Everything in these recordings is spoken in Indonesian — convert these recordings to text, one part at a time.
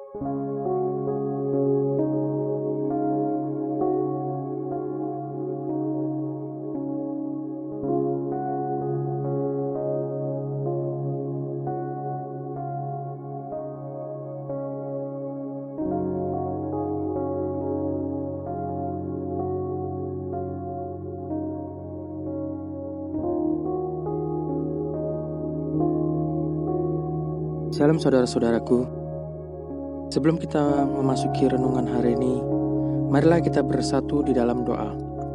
Shalom saudara-saudaraku. Sebelum kita memasuki renungan hari ini, marilah kita bersatu di dalam doa.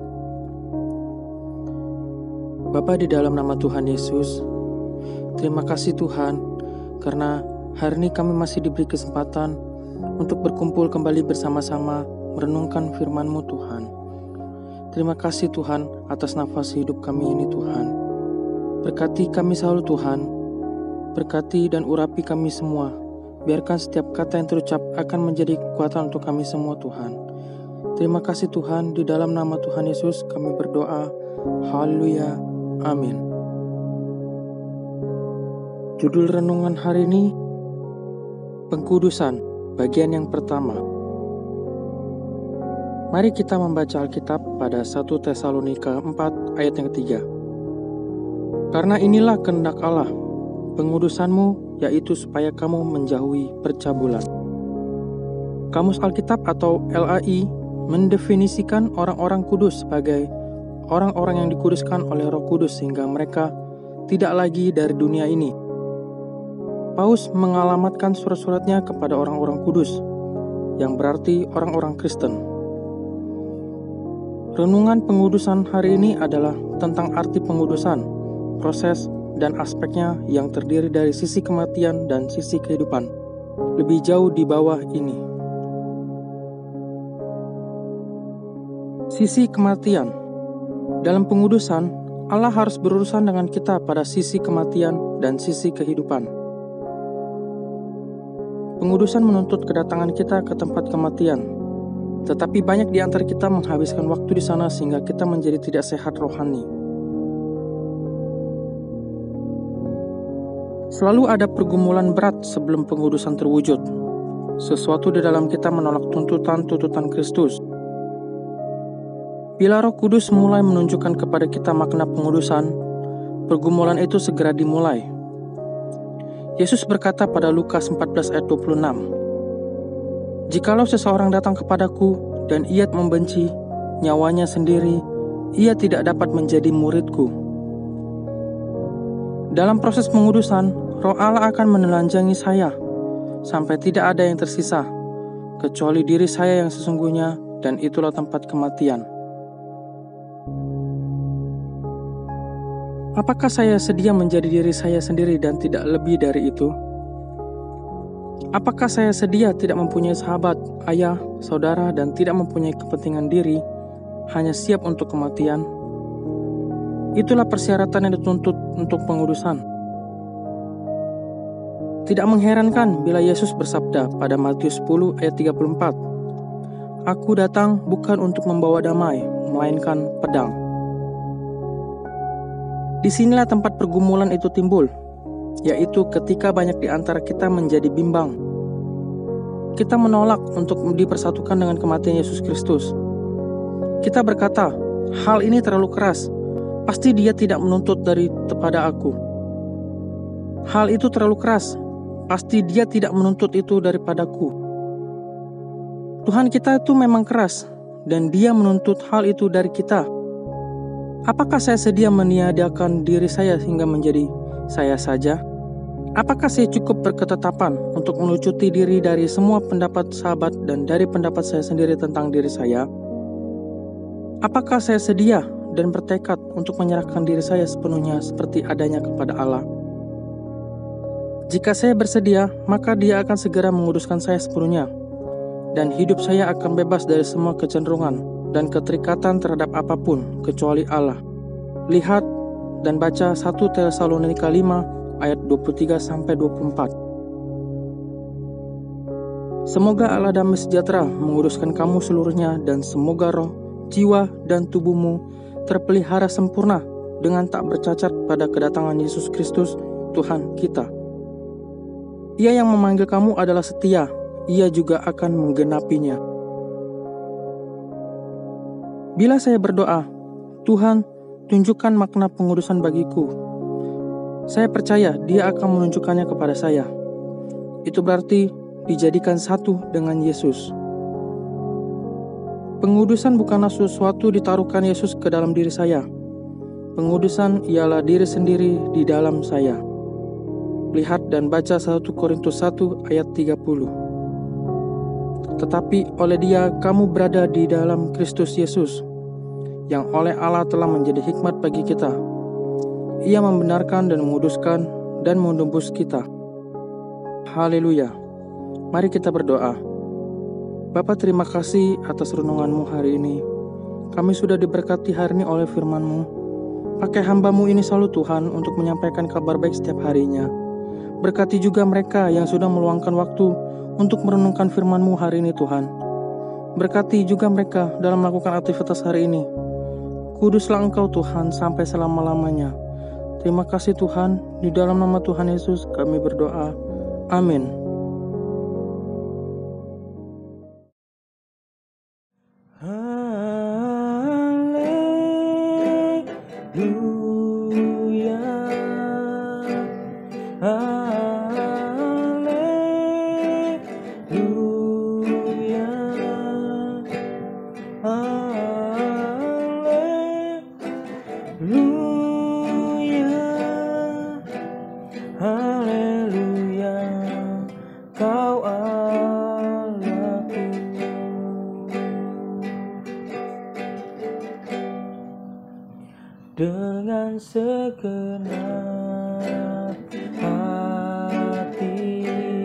Bapa, di dalam nama Tuhan Yesus, terima kasih Tuhan, karena hari ini kami masih diberi kesempatan untuk berkumpul kembali bersama-sama merenungkan firman-Mu Tuhan. Terima kasih Tuhan atas nafas hidup kami ini Tuhan. Berkati kami selalu Tuhan. Berkati dan urapi kami semua. Biarkan setiap kata yang terucap akan menjadi kekuatan untuk kami semua Tuhan. Terima kasih Tuhan, di dalam nama Tuhan Yesus kami berdoa. Haleluya. Amin. Judul renungan hari ini, Pengkudusan, bagian yang pertama. Mari kita membaca Alkitab pada 1 Tesalonika 4 ayat yang ketiga. Karena inilah kehendak Allah, pengudusanmu, yaitu supaya kamu menjauhi percabulan. Kamus Alkitab atau LAI mendefinisikan orang-orang kudus sebagai orang-orang yang dikuduskan oleh Roh Kudus sehingga mereka tidak lagi dari dunia ini. Paulus mengalamatkan surat-suratnya kepada orang-orang kudus, yang berarti orang-orang Kristen. Renungan pengudusan hari ini adalah tentang arti pengudusan, proses, dan aspeknya yang terdiri dari sisi kematian dan sisi kehidupan. Lebih jauh di bawah ini. Sisi kematian. Dalam pengudusan, Allah harus berurusan dengan kita pada sisi kematian dan sisi kehidupan. Pengudusan menuntut kedatangan kita ke tempat kematian. Tetapi banyak di antara kita menghabiskan waktu di sana sehingga kita menjadi tidak sehat rohani. Selalu ada pergumulan berat sebelum pengudusan terwujud. Sesuatu di dalam kita menolak tuntutan Kristus. Bila Roh Kudus mulai menunjukkan kepada kita makna pengudusan, pergumulan itu segera dimulai. Yesus berkata pada Lukas 14 ayat 26, "Jikalau seseorang datang kepadaku dan ia membenci nyawanya sendiri, ia tidak dapat menjadi muridku." Dalam proses pengudusan, Roh Allah akan menelanjangi saya, sampai tidak ada yang tersisa, kecuali diri saya yang sesungguhnya, dan itulah tempat kematian. Apakah saya sedia menjadi diri saya sendiri dan tidak lebih dari itu? Apakah saya sedia tidak mempunyai sahabat, ayah, saudara, dan tidak mempunyai kepentingan diri, hanya siap untuk kematian? Itulah persyaratan yang dituntut untuk pengudusan. Tidak mengherankan bila Yesus bersabda pada Matius 10 ayat 34, "Aku datang bukan untuk membawa damai, melainkan pedang." Disinilah tempat pergumulan itu timbul, yaitu ketika banyak di antara kita menjadi bimbang. Kita menolak untuk dipersatukan dengan kematian Yesus Kristus. Kita berkata, "Hal ini terlalu keras, pasti Dia tidak menuntut kepada aku. Hal itu terlalu keras, pasti Dia tidak menuntut itu daripadaku." Tuhan kita itu memang keras, dan Dia menuntut hal itu dari kita. Apakah saya sedia meniadakan diri saya hingga menjadi saya saja? Apakah saya cukup berketetapan untuk melucuti diri dari semua pendapat sahabat dan dari pendapat saya sendiri tentang diri saya? Apakah saya sedia dan bertekad untuk menyerahkan diri saya sepenuhnya seperti adanya kepada Allah? Jika saya bersedia, maka Dia akan segera menguduskan saya sepenuhnya, dan hidup saya akan bebas dari semua kecenderungan dan keterikatan terhadap apapun kecuali Allah. Lihat dan baca 1 Tesalonika 5 ayat 23-24. Semoga Allah damai sejahtera menguduskan kamu seluruhnya, dan semoga roh, jiwa, dan tubuhmu terpelihara sempurna dengan tak bercacat pada kedatangan Yesus Kristus Tuhan kita. Ia yang memanggil kamu adalah setia, Ia juga akan menggenapinya. Bila saya berdoa, Tuhan, tunjukkan makna pengudusan bagiku, saya percaya Dia akan menunjukkannya kepada saya. Itu berarti dijadikan satu dengan Yesus. Pengudusan bukanlah sesuatu ditaruhkan Yesus ke dalam diri saya. Pengudusan ialah diri sendiri di dalam saya. Lihat dan baca 1 Korintus 1 ayat 30. Tetapi oleh Dia kamu berada di dalam Kristus Yesus, yang oleh Allah telah menjadi hikmat bagi kita. Ia membenarkan dan menguduskan dan menembus kita. Haleluya. Mari kita berdoa. Bapa, terima kasih atas renungan-Mu hari ini. Kami sudah diberkati hari ini oleh firman-Mu. Pakai hamba-Mu ini selalu Tuhan untuk menyampaikan kabar baik setiap harinya. Berkati juga mereka yang sudah meluangkan waktu untuk merenungkan firman-Mu hari ini Tuhan. Berkati juga mereka dalam melakukan aktivitas hari ini. Kuduslah Engkau Tuhan sampai selama-lamanya. Terima kasih Tuhan, di dalam nama Tuhan Yesus kami berdoa. Amin. Haleluya, haleluya, haleluya, haleluya, Kau Allahku. Dengan segenap hati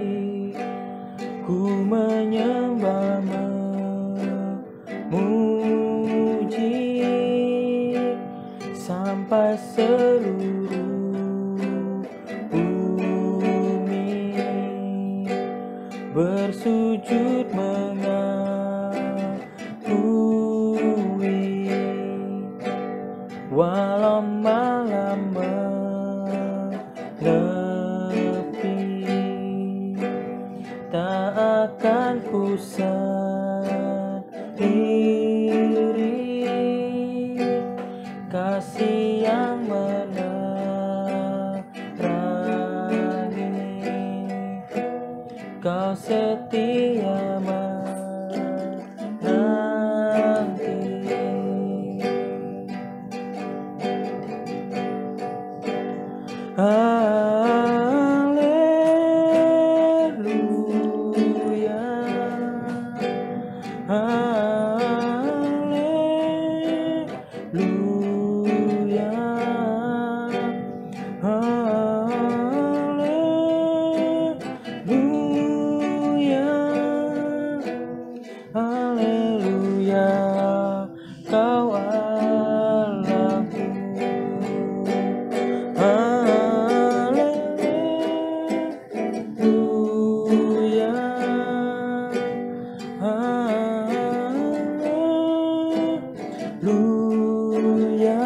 ku menyembah memuji sampai seluruh bumi bersujud mengakui. Walau malam menepi, tak akan ku sendiri. Kasih yang menerangi, Kau setia menanti. Haleluya, haleluya, haleluya, haleluya, Kau Allahku. Haleluya, haleluya,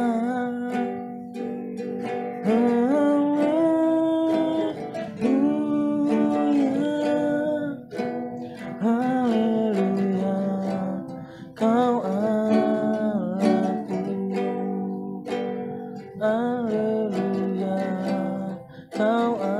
haleluya, haleluya, Kau Allahku. Haleluya, Kau